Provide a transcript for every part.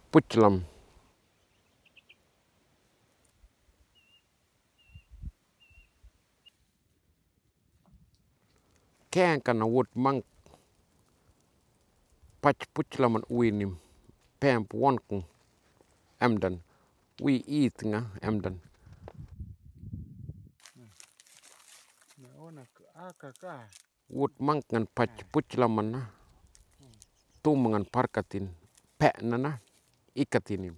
Puchalam. Kään kana wut mang Pach Puchalam an uinim pään puonkung amdan wi eat amdan. Wut mang ngan Pach Puchalam na tumangan parkatin päänä ikatinim.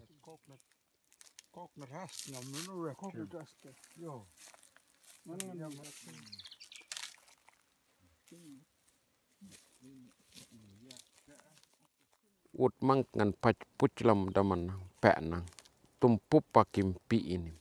Wut mang ngan Pach Puchalam daman päänä tumpupakim piinim.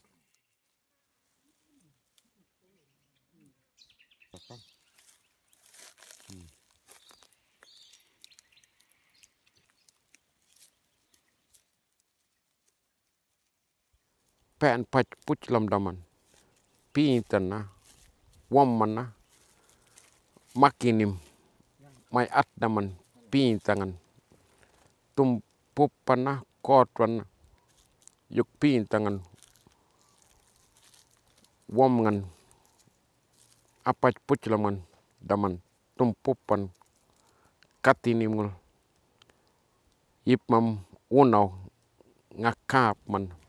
Pään Pach Puchalam daman piintana wommana makinim mai at daman piintangan tumpuppana kootwana juk piintangan womngan Pach Puchalam daman tumpuppan katinimul yipmam unau ngakaapman